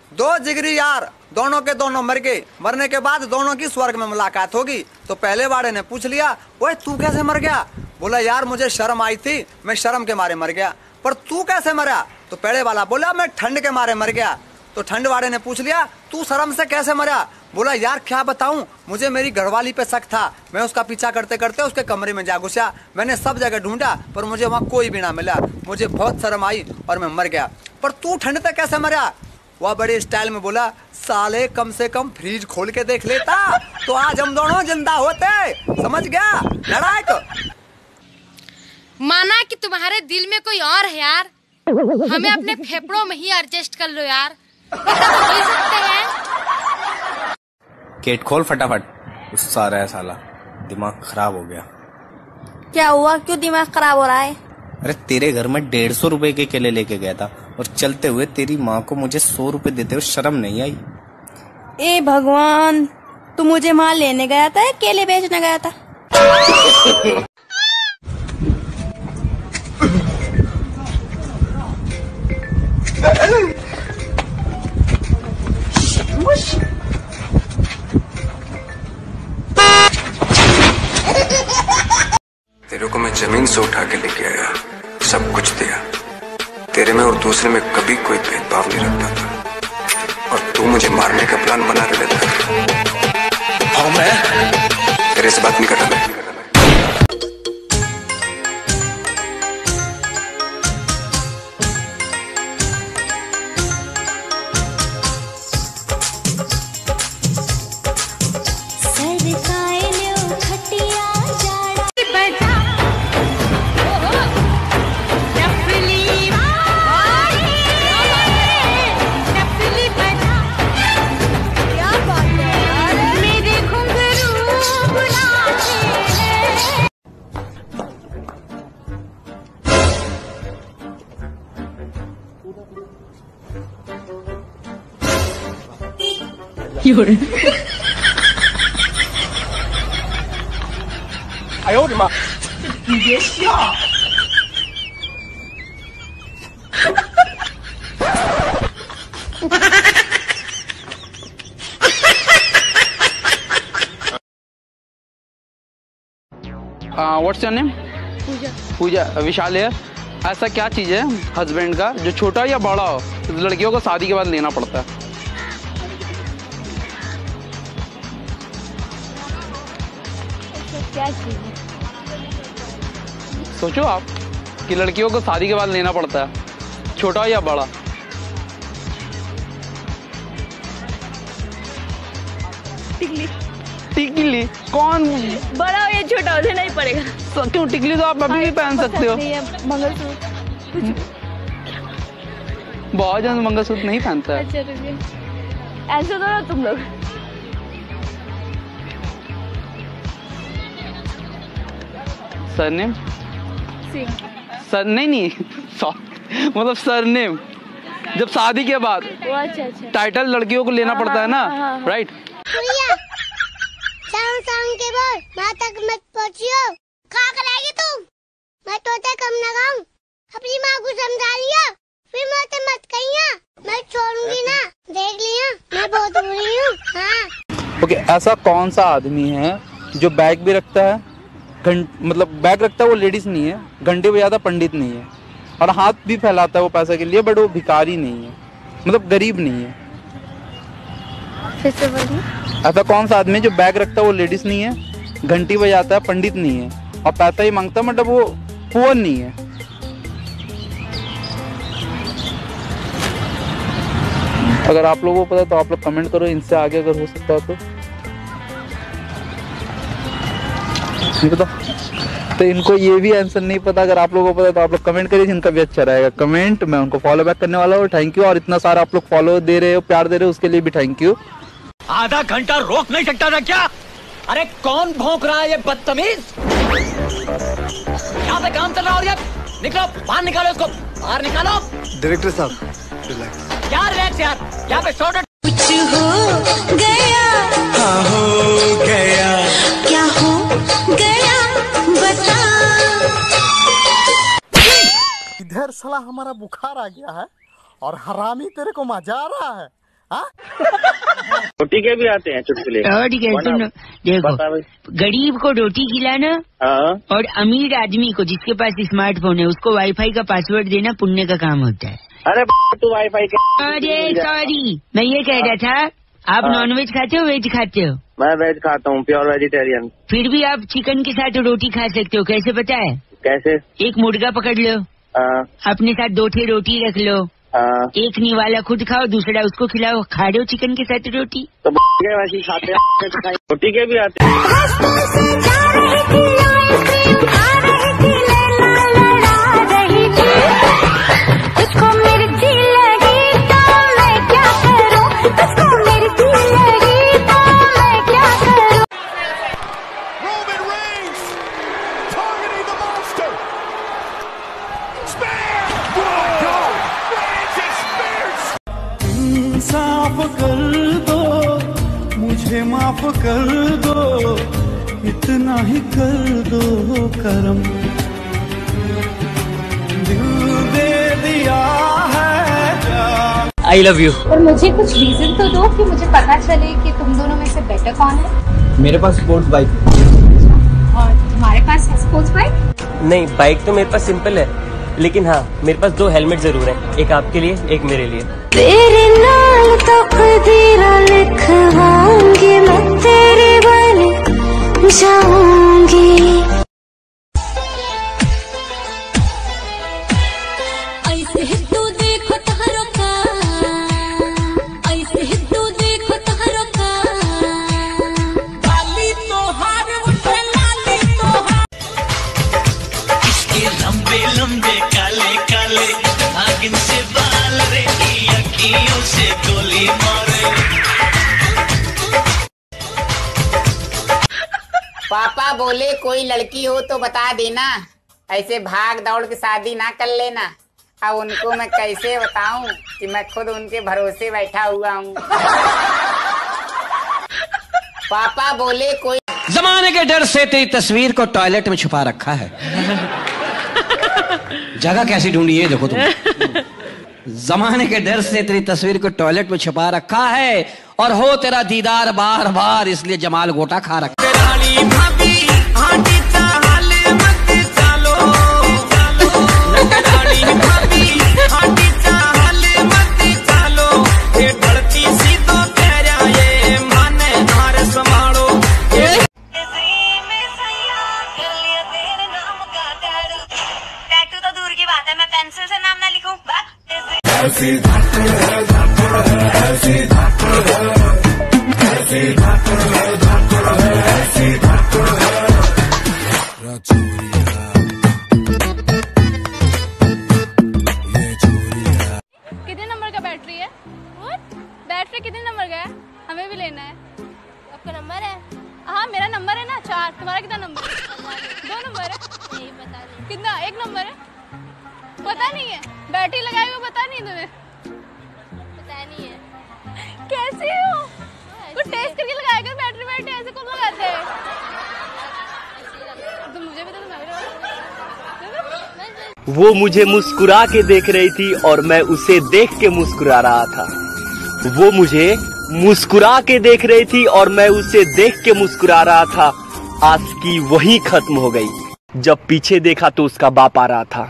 दो जिगरी यार, दोनों के दोनों मर गए। मरने के बाद दोनों की स्वर्ग में मुलाकात होगी। तो पहले वाले ने पूछ लिया, ओए तू कैसे मर गया? बोला यार मुझे शर्म आई थी, मैं शर्म के मारे मर गया। पर तू कैसे मरा? तो पहले वाला बोला मैं ठंड के मारे मर गया। तो ठंड वाले ने पूछ लिया, तू शर्म से कैसे मरा? बोला यार क्या बताऊं, मुझे मेरी घरवाली पे शक था। मैं उसका पीछा करते करते उसके कमरे में जा घुसा। मैंने सब जगह ढूंढा पर मुझे वहाँ कोई भी ना मिला। मुझे बहुत शर्म आई और मैं मर गया। पर तू ठंड पे कैसे मरा? वह बड़े स्टाइल में बोला, साले कम से कम फ्रिज खोल के देख लेता तो आज हम दोनों जिंदा होते। समझ गया लड़ाई? माना कि तुम्हारे दिल में कोई और है यार, हमें अपने फेफड़ों में ही एडजस्ट कर लो यार। हो सकते हैं। गेट खोल फटाफट। गुस्सा आ रहा है साला, दिमाग खराब हो गया। क्या हुआ, क्यों दिमाग खराब हो रहा है? अरे तेरे घर में 150 रुपए के केले लेके गया था और चलते हुए तेरी माँ को मुझे 100 रुपए देते हुए शर्म नहीं आई? ए भगवान, तू मुझे माल लेने गया था या केले बेचने गया था? तेरे को मैं जमीन से उठा के लेके आया, सब कुछ दिया। तेरे में और दूसरे में कभी कोई भेदभाव नहीं रखता था और तू मुझे मारने का प्लान बना के देता था। और मैं तेरे से बात नहीं करता। What's your name? Pooja. Pooja. Vishal है। ऐसा क्या चीज है हस्बैंड का जो छोटा या बड़ा हो तो लड़कियों को शादी के बाद लेना पड़ता है? क्या चीज है? सोचो आप कि लड़कियों को शादी के बाद लेना पड़ता है, छोटा या बड़ा? टिकली। टिकली? कौन? बड़ा हो या छोटा हो लेना ही पड़ेगा। तो क्यों? टिकली तो आप अभी भी पहन सकते हो। मंगलसूत्र। बहुत जन मंगलसूत्र नहीं पहनता है। अच्छा रुकिए, ऐसे तो ना तुम लोग। सरनेम? सिंह। सर नहीं मतलब सरनेम जब शादी के बाद अच्छा। टाइटल लड़कियों को लेना पड़ता है ना, राइट? शाम के बाद माँ तक मत पहुँचियो। क्या करेगी तुम? मैं तोते कम ना गाऊं। अपनी माँ को समझा लिया, फिर मुझे मत कहिया। मैं छोड़ूंगी ना, देख लिया मैं बहुत बुरी हूँ। हाँ। ओके, ऐसा कौन सा आदमी है जो बैग भी रखता है, मतलब बैग रखता है, वो लेडीज नहीं है, घंटे बजाता पंडित नहीं है, और हाथ भी फैलाता है वो पैसे के लिए, बट वो भिखारी नहीं है, मतलब गरीब नहीं है? फिर से बोलिए। ऐसा कौन सा आदमी है जो बैग रखता है, वो लेडीज नहीं है, घंटी बजाता है, पंडित नहीं है, और पैसा ही मांगता है, मतलब वो पुअर नहीं है? अगर आप लोगों को पता तो आप लोग कमेंट करो, इनसे आगे अगर हो सकता है तो तो इनको ये भी आंसर नहीं पता। अगर आप लोगों को पता तो आप लोग कमेंट करिए, जिनका भी अच्छा रहेगा कमेंट, मैं उनको फॉलो बैक करने वाला हूँ। Thank you. और इतना सारा आप लोग फॉलो दे रहे हो, प्यार दे रहे हो, उसके लिए भी थैंक यू। आधा घंटा रोक नहीं सकता था क्या? अरे कौन भौंक रहा है ये बदतमीज? यहाँ पे काम चल रहा है और निकलो बाहर, निकालो इसको बाहर, निकालो। डायरेक्टर साहब रिलैक्स। क्या रिलैक्स यार, यहाँ पे शॉर्ट कुछ हो गया। हाँ हो गया। क्या हो गया बता। इधर साला हमारा बुखार आ गया है और हरामी तेरे को मजा आ रहा है। रोटी के भी आते हैं चुटकुले? ठीक है, सुनो देखो, गरीब को रोटी खिलाना और अमीर आदमी को जिसके पास स्मार्टफोन है उसको वाईफाई का पासवर्ड देना पुण्य का काम होता है। अरे तू वाईफाई के। अरे सॉरी, मैं ये कह रहा था, आप नॉनवेज खाते हो वेज खाते हो? मैं वेज खाता हूँ, प्योर वेजिटेरियन। फिर भी आप चिकन के साथ रोटी खा सकते हो, कैसे पता है? कैसे? एक मुर्गा पकड़ लो, अपने साथ 2 ठे रोटी रख लो, एक निवाला खुद खाओ, दूसरा उसको खिलाओ, खा रहे हो चिकन के साथ रोटी। तो वैसे खाते हैं, रोटी के भी आते हैं। इंसाफ कर दो, मुझे माफ कर दो, इतना ही कर दो करम, दिल दे दिया है। I love you. और मुझे कुछ रीजन तो दो कि मुझे पता चले कि तुम दोनों में से बेटर कौन है। मेरे पास स्पोर्ट्स बाइक और तुम्हारे पास है स्पोर्ट्स बाइक? नहीं, बाइक तो मेरे पास सिंपल है, लेकिन हाँ मेरे पास 2 हेलमेट जरूर है, एक आपके लिए एक मेरे लिए। तेरे नाल तकदीरां लिखवाऊंगी, मैं तेरे बन जाऊंगी। ऐसे तू देखो तहरो का, ऐसे तू देखो तहरो का, लाली तो हार उठे लाली तो हार। इसके लंबे लंबे काले काले नागिन से बाल रे, अखियों से गोली मारे। पापा बोले कोई लड़की हो तो बता देना, ऐसे भाग दौड़ के शादी ना कर लेना। अब उनको मैं कैसे बताऊं कि मैं खुद उनके भरोसे बैठा हुआ हूँ। पापा बोले कोई। जमाने के डर से तेरी तस्वीर को टॉयलेट में छुपा रखा है। जगह कैसी ढूंढी है देखो तुम। जमाने के डर से तेरी तस्वीर को टॉयलेट में छुपा रखा है, और हो तेरा दीदार बार बार, इसलिए जमाल गोटा खा रखा है। टैटू तो दूर की बात है, मैं पेंसिल से नाम ना लिखूं। कितने नंबर का बैटरी है? बैटरी कितने नंबर का है? हमें भी लेना है। आपका नंबर है? हाँ मेरा नंबर है ना 4। तुम्हारा कितना नंबर है? 2 नंबर है? नहीं बता दो। कितना? 1 नंबर है? पता नहीं है? बैटरी लगाए हुए पता नहीं तुम्हें? पता नहीं है। कैसे हो? कुछ टेस्ट करके लगाया कर बैटरी ऐसे कौन लगाते हैं? तो मुझे भी तो वो मुझे मुस्कुरा के देख रही थी और मैं उसे देख के मुस्कुरा रहा था। वो मुझे मुस्कुरा के देख रही थी और मैं उसे देख के मुस्कुरा रहा था। आशिकी वहीं खत्म हो गई जब पीछे देखा तो उसका बाप आ रहा था।